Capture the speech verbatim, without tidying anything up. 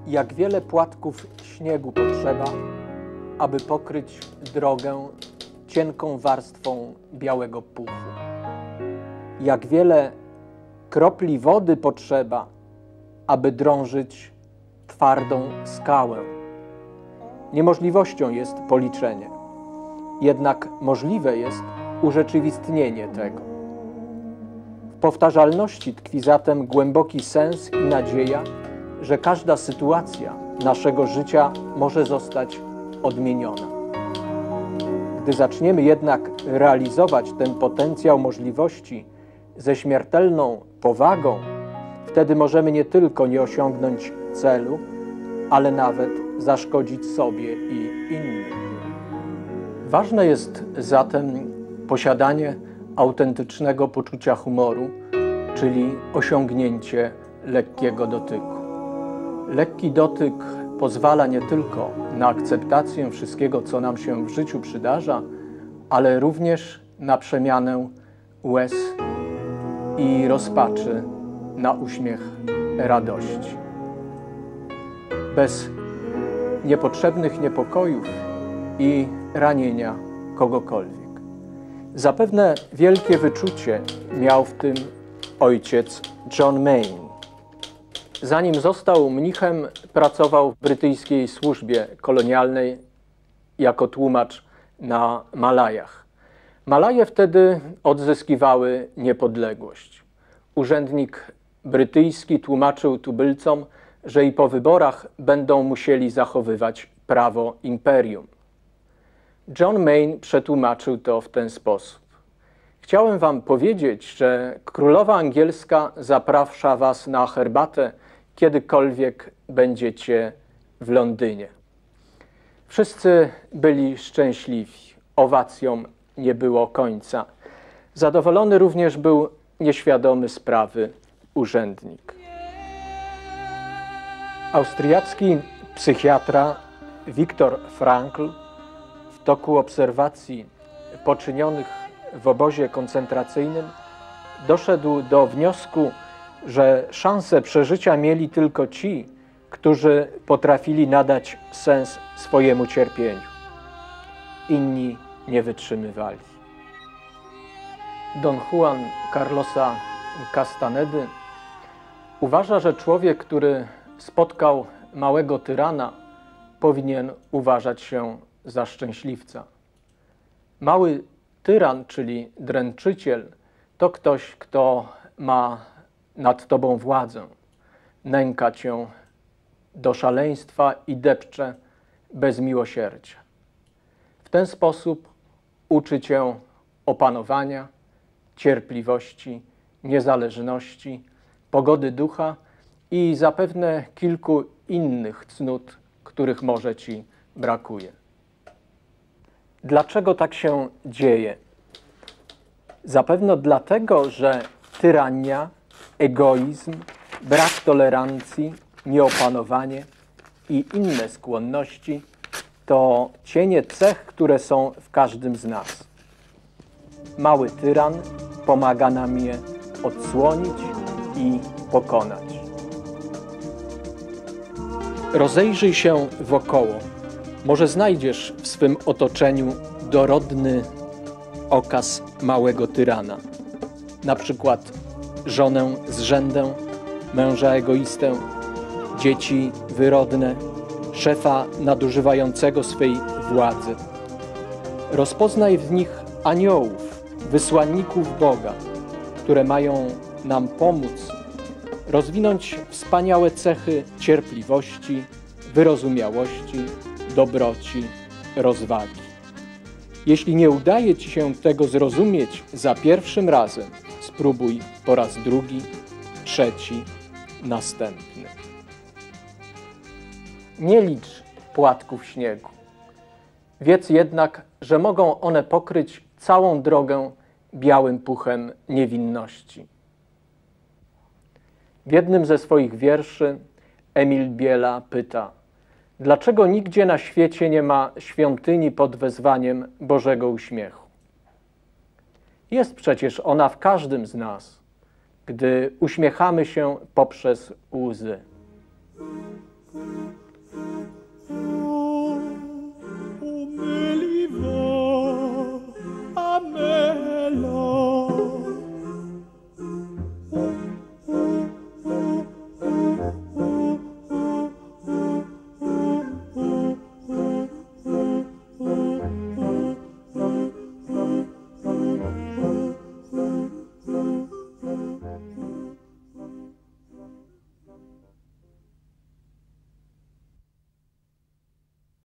Jak wiele płatków śniegu potrzeba, aby pokryć drogę cienką warstwą białego puchu. Jak wiele kropli wody potrzeba, aby drążyć twardą skałę. Niemożliwością jest policzenie, jednak możliwe jest urzeczywistnienie tego. W powtarzalności tkwi zatem głęboki sens i nadzieja, że każda sytuacja naszego życia może zostać odmieniona. Gdy zaczniemy jednak realizować ten potencjał możliwości ze śmiertelną powagą, wtedy możemy nie tylko nie osiągnąć celu, ale nawet zaszkodzić sobie i innym. Ważne jest zatem posiadanie autentycznego poczucia humoru, czyli osiągnięcie lekkiego dotyku. Lekki dotyk pozwala nie tylko na akceptację wszystkiego, co nam się w życiu przydarza, ale również na przemianę łez i rozpaczy na uśmiech radości. Bez niepotrzebnych niepokojów i ranienia kogokolwiek. Zapewne wielkie wyczucie miał w tym ojciec John Main. Zanim został mnichem, pracował w brytyjskiej służbie kolonialnej jako tłumacz na Malajach. Malaje wtedy odzyskiwały niepodległość. Urzędnik brytyjski tłumaczył tubylcom, że i po wyborach będą musieli zachowywać prawo imperium. John Main przetłumaczył to w ten sposób. Chciałem wam powiedzieć, że królowa angielska zaprasza was na herbatę, kiedykolwiek będziecie w Londynie. Wszyscy byli szczęśliwi. Owacjom nie było końca. Zadowolony również był nieświadomy sprawy urzędnik. Austriacki psychiatra Viktor Frankl w toku obserwacji poczynionych w obozie koncentracyjnym doszedł do wniosku, że szanse przeżycia mieli tylko ci, którzy potrafili nadać sens swojemu cierpieniu. Inni nie wytrzymywali. Don Juan Carlosa Castanedy uważa, że człowiek, który spotkał małego tyrana, powinien uważać się za szczęśliwca. Mały tyran, czyli dręczyciel, to ktoś, kto ma nad tobą władzę, nęka cię do szaleństwa i depcze bez miłosierdzia. W ten sposób uczy cię opanowania, cierpliwości, niezależności, pogody ducha i zapewne kilku innych cnót, których może ci brakuje. Dlaczego tak się dzieje? Zapewne dlatego, że tyrania, egoizm, brak tolerancji, nieopanowanie i inne skłonności to cienie cech, które są w każdym z nas. Mały tyran pomaga nam je odsłonić i pokonać. Rozejrzyj się wokoło. Może znajdziesz w swym otoczeniu dorodny okaz małego tyrana. Na przykład żonę zrzędę, męża egoistę, dzieci wyrodne, szefa nadużywającego swej władzy. Rozpoznaj w nich aniołów, wysłanników Boga, które mają nam pomóc rozwinąć wspaniałe cechy cierpliwości, wyrozumiałości, dobroci, rozwagi. Jeśli nie udaje ci się tego zrozumieć za pierwszym razem, spróbuj po raz drugi, trzeci, następny. Nie licz płatków śniegu. Wiedz jednak, że mogą one pokryć całą drogę białym puchem niewinności. W jednym ze swoich wierszy Emil Biela pyta: dlaczego nigdzie na świecie nie ma świątyni pod wezwaniem Bożego uśmiechu? Jest przecież ona w każdym z nas, gdy uśmiechamy się poprzez łzy. O, o